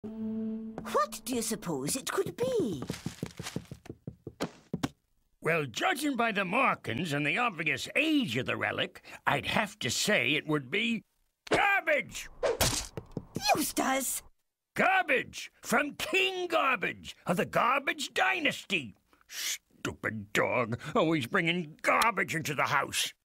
What do you suppose it could be? Well, judging by the markings and the obvious age of the relic, I'd have to say it would be garbage! Eustace! Garbage! From King Garbage of the Garbage Dynasty! Stupid dog, always bringing garbage into the house.